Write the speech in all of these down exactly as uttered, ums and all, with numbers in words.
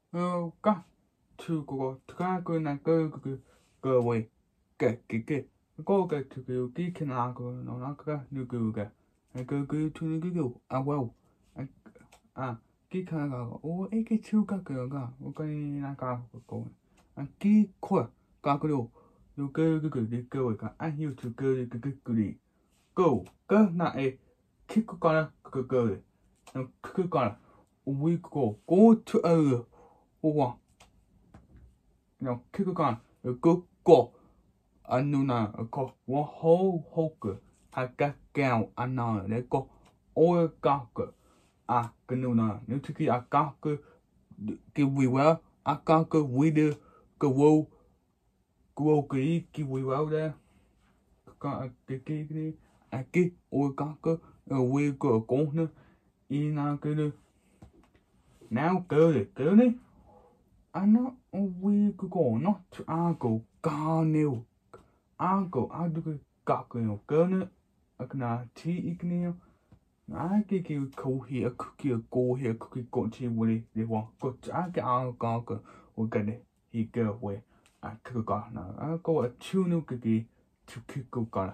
呃，噶，出嗰個睇佢那個嗰個個位嘅嘅嘅，嗰個出個幾看那個那那個那個嘅，那個個出那個啊哇，啊啊，幾看那個，哦，誒個出個個個，我講那個個，啊幾塊，個個咯，有個個個啲個位個，啊要出個個個個啲，個個那誒，幾個個啦個個嘅，那個個啦，我個個出呃，我。Now, kikukan, a good go. Anuna, a co, one whole hoker. I got gown, anna, let go. Or gawker. Ah, ganuna, no tiki, a gawker. Give we well, a gawker with the go. Go, give we well there. Got a giggy, a gig or gawker, a we go corner. In a good. Now, girly, girly. Ano we go not to argo garnel argo argo gargo gurnel a gna tea igneo. I give you cool here cookie go here cookie got tea willy they want got I get our gargo or get it he go away. I cook garner I go a tuna cookie to cook garner.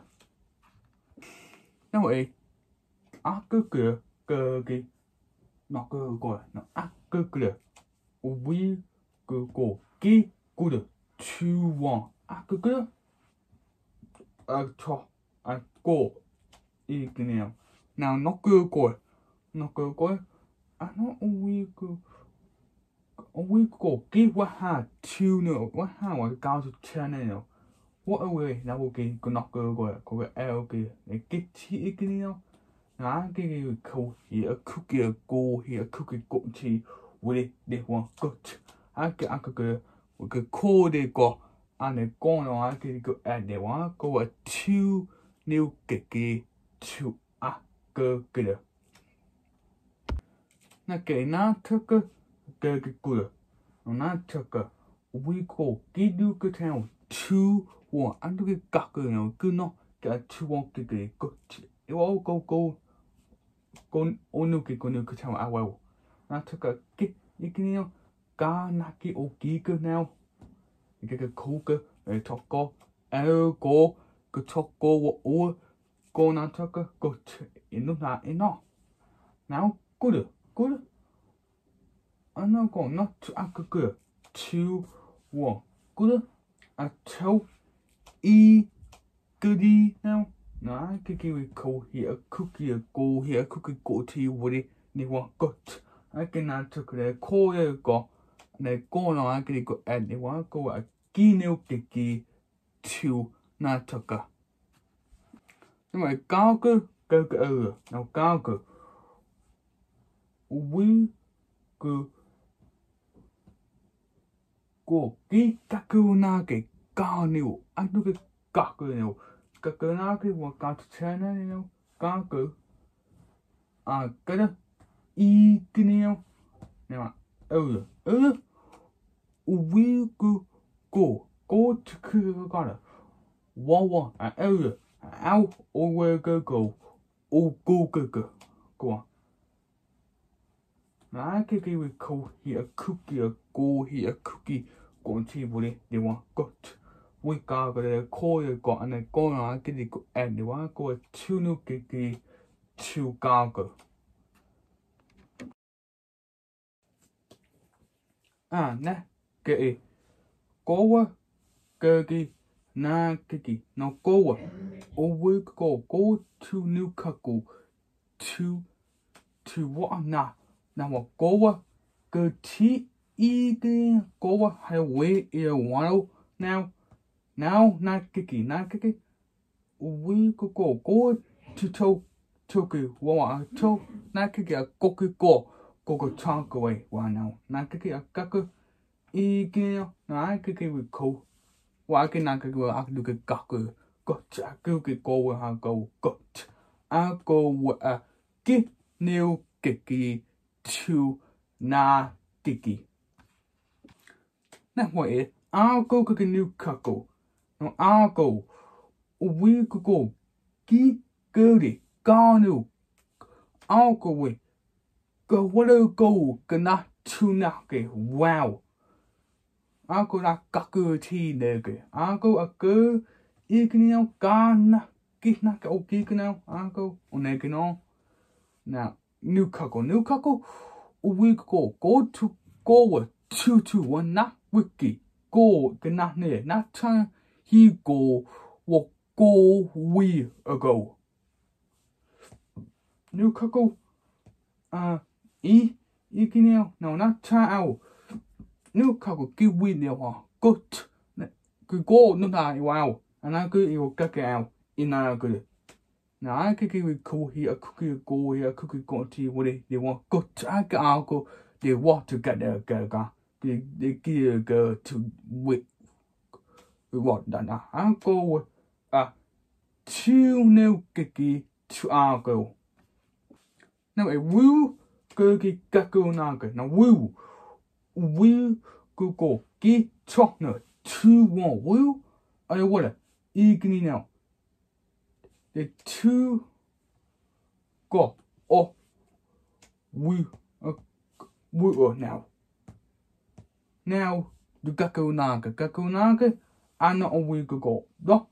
No a I cook gurgy not go go no I cook we go go gi good two one I could go a top I go igneo now not go go not go go I know we go we go give what had two no what how I got to channel what away now okay go not go go go okay get tea igneo now I give you a cool here a cookie go here cookie got tea with this one good I get I could go we could call it go and the going on I could go at the one go a two new gigi to a go good. Now get now took a go good. Now took a we go give you good town two one and we got good no good no get two one gigi good. It all go go go on no gig on no good town I will. Now took a get you can know ga naki o giga now. You get a coca, a toko, el go, go toko or go na taka, go in the night enough. Now, good, good. I know go not to a good, two, one, good. I tell e goody now. Now I could give a cool here, a cookie, a go here, a cookie go to you, woody, they want good. I can not took the call go. They go on I can go at the one go a guinea gigi to Nataka. My gargle go go now gargle. We go go gikaku nagi garnu. I look at gaku. Gakunagi what got to channel, you know, gargle. I got a e guinea. Now, oh, oh. We go go go to Kugana. One one an area out or where go go or go go go go on. Now I can give a call here a cookie a go here a cookie go on table they want got. We got a call you got and a go on I get it go and they want go a two no gigi two gargle. Ah nah. Get it. Go gurgy na kiki no go or we go go to new cuckoo to to what na now go go tea eating go highway ear one now now not kiki not kiki we could go go to to toku what to not kiki a go go go go chunk away one now not kiki a cuckoo Igeo, I could give it cool. Why can I go? I look at Gaku. Got I go get go where I go. Got I go with a get new gigi to na gigi. Now what is I'll go get a new cuckoo. No, I'll go. We could go. Get goody. Gone. I'll go with. Go what go. Gonna to nake wow. Ako na kaku ti nege. Ako a go ignio gana gisnaka o gigno. Ako onegino. Now new kako new kako we go go to go two two one na wiki go gna ne na time he go what go we ago. New kako uh e ignio no not time new kako give we ne wa good go no na wow and I go you get out in a good. Now I could give cool here, a cookie go here, a cookie go to what they want. Go to I go, they want to get their girl. They they give a girl to wait. We want that now. I go with a two new kiki to our girl. Now a woo gurgy gacko naga. Now woo woo go go get chocolate two one woo. I want it. Eagerly now. The two go oh we uh we uh now. Now the gakko naga gakko naga and not a week ago. The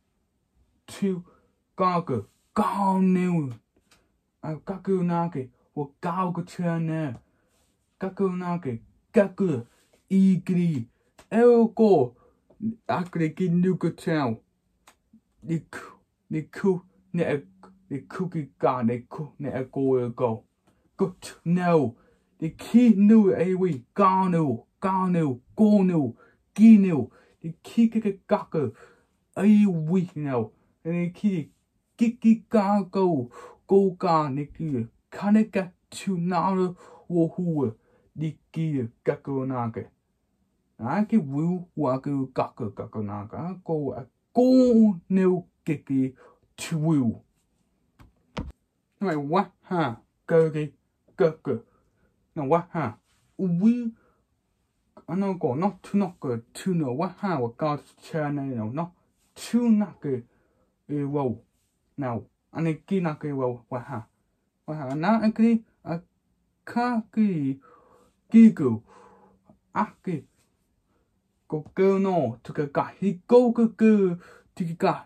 two gaga gone new a gakko naga or gaga turn there. Gakko naga gakko eagerly el go actually get new good town. The the coo ne the cookie gun the coo ne a go go. Good no. The key new a we gano gano go no gino the key kick gaka a we now and the key kiki ga go go ga niki can it get to now or who the key gako naga. I give woo wago gaka gako naga go a go no kiki to woo. No, what ha go go go. No, what ha we I know go not to not good to know what ha what God's channel no not to not good a row. Now, and a key not good row what ha what ha now agree a kaki gigo aki go go no to个 guy he go go go to个 guy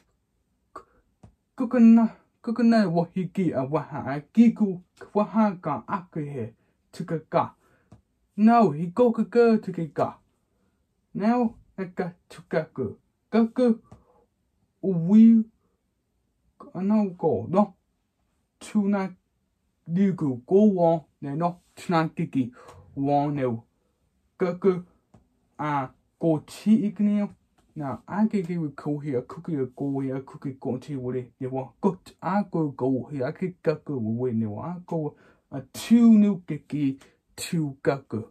go go na go go na what he gi a what ha gigo what ha ga aki here to个 guy. No, he go go go to the guy. Now I got to go go go go we I know go no to not you go go on no no to not gigi one no go go ah go tea igneo. Now I can give a cool here, cookie a go here, cookie go to what they want. Good, I go go here, I can go go away now. I go a two new gigi two go go.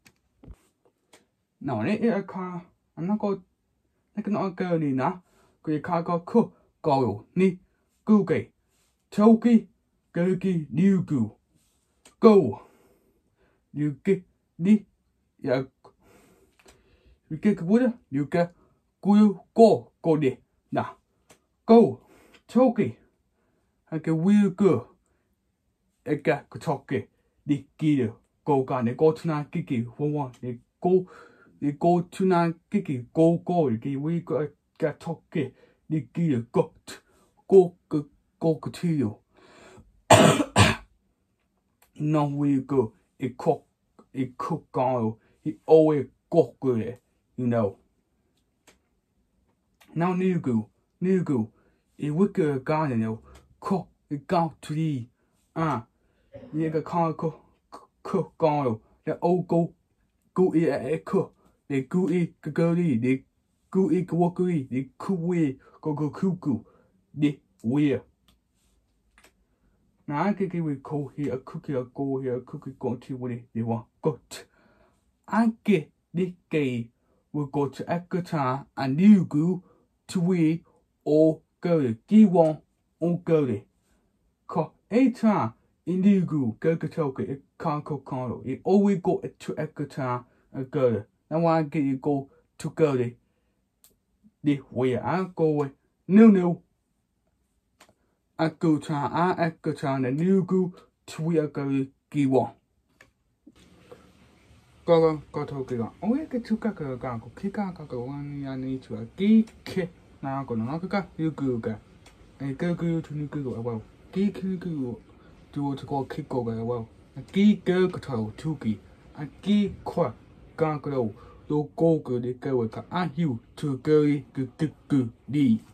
Now it a car, I'm not go like not go ni na. Go car go cook go ni go gay. Toki go gi new go. Go. You get ni ya. You get wood, you get go go go there. Now go Toki. I get wheel go. I got Toki. The gear go gun. They go to na gigi for one. They go. They go to na gigi go go. They we go get Toki. The gear go go go go to you. No we go. It cook. It cook go. He always go good. You know. Now new go, new go. A wicked garden, you cook it go to the ah. You get car cook cook go. The old go go eat a cook. They go eat go eat. They go eat go go eat. They cook we go go cuckoo. They wear. Now I can give a cool here, a cookie, a go here, a cookie go to what they want. Good. I get this gay. We'll go to Ekata and you go to we or go to G one or go to Ko a time in you go go to Toka, it can't go Carlo. It always go to Ekata and go to. Now I get you go to go to the way I go with no no. I go to I Ekata and you go to we go to G one. Go go to go. Oh, we get to go go go. Kika go one ya need to a geek. Now go no go you go go. And go go to new go well. Geek go do to go kick go well. A geek go to two key. A geek qua go go. Do go go the go with a you to go go go go.